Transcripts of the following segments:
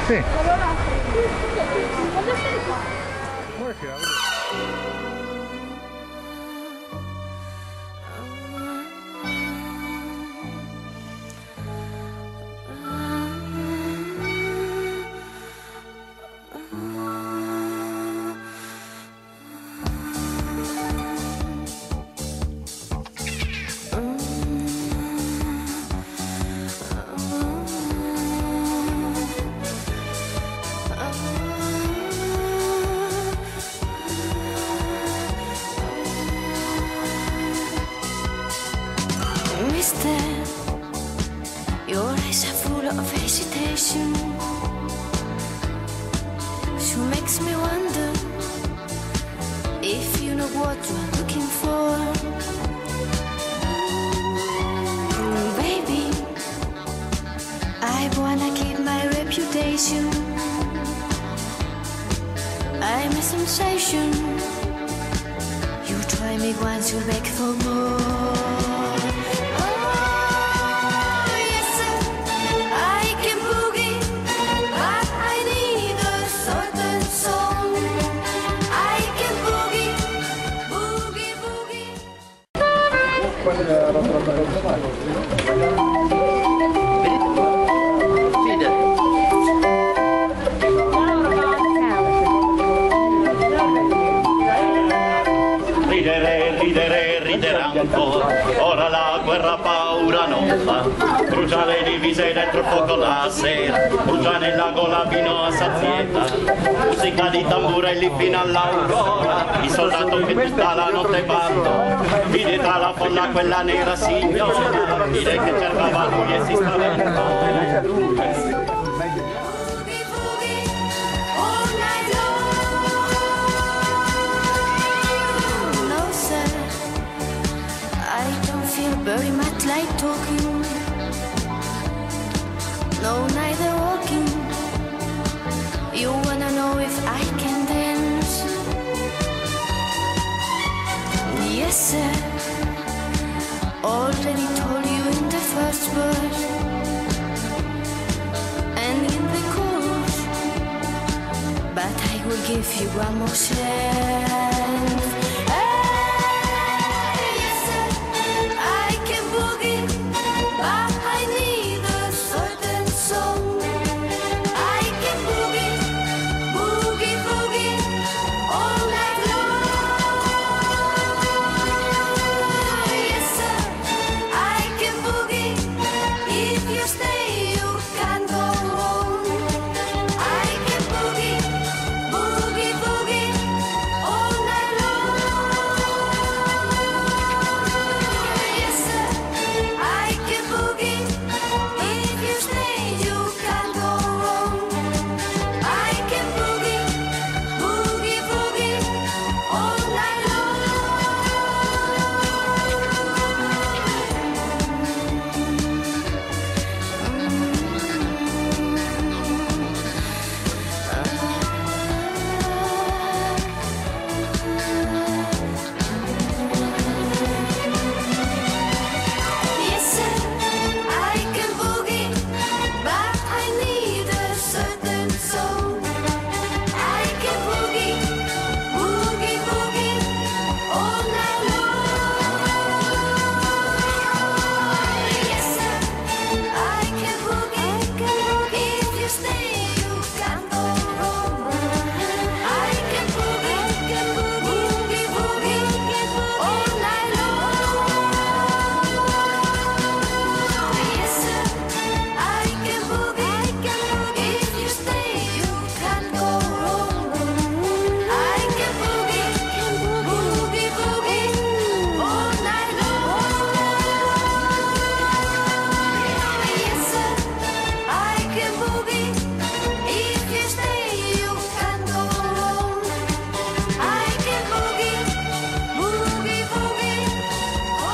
Sì. Mister, your eyes are full of hesitation. She makes me wonder if you know what you're looking for. Baby, I wanna keep my reputation. I'm a sensation. You try me once, you'll beg for more. Ridere, ridere, riderà un po', ora la guerra paura non fa, brucia le divise dentro il fuoco la sera, brucia nella gola fino a sazietà, musica di tamburelli fino all'aurora, il soldato che tutta la notte balla, vide tra la folla quella nera signora, vide che cercava lui e si spaventava. Very much like talking, no, neither walking. You wanna know if I can dance? Yes, sir. Already told you in the first verse and in the chorus, but I will give you one more chance.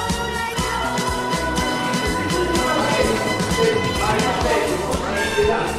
Yeah.